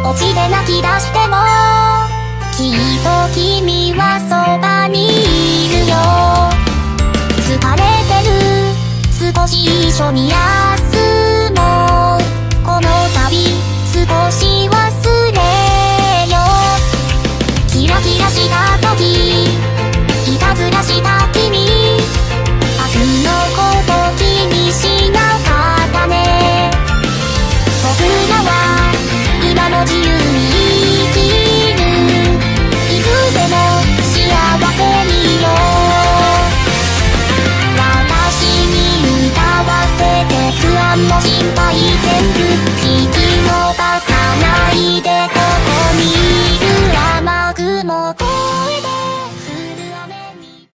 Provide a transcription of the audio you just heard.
落ちで泣き出してもきっと君はそばにいるよ。疲れてる、少し一緒に休もう。この旅少し忘れよう。キラキラした時、いたずらした君、明日のこと気にしなかったね。僕らは今も自由に生きる。いつでも幸せによ。私に歌わせて不安も心配全部引き伸ばさないで。